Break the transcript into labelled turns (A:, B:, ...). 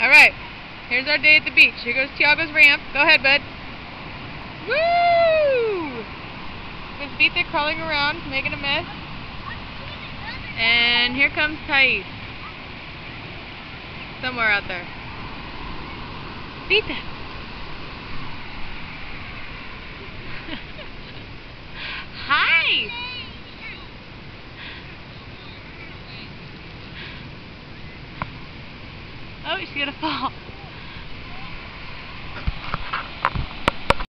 A: Alright, here's our day at the beach. Here goes Tiago's ramp. Go ahead, bud. Woo! There's Vita crawling around, making a mess. And here comes Thais. Somewhere out there. Vita! Hi! Oh, she's gonna fall.